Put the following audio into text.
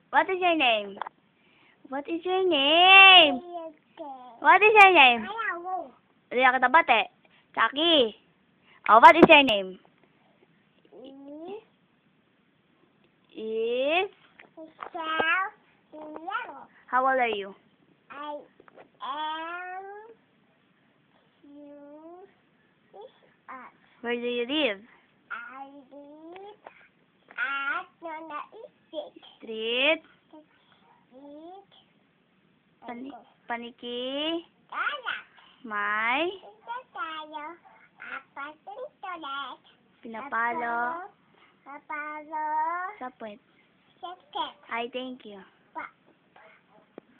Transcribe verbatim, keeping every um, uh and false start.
What is your name? What is your name? What is your name? Hindi na kita bate. Chucky. Oh, what is your name? Is... How old are you? I am you up. Where do you live? I live at Nona Street. Street? Street. Pani Paniki? Kaya. May? Ito tayo. Apat dito ulit. Pinapalo? Papalo. Sa puwet. Seket. I thank you.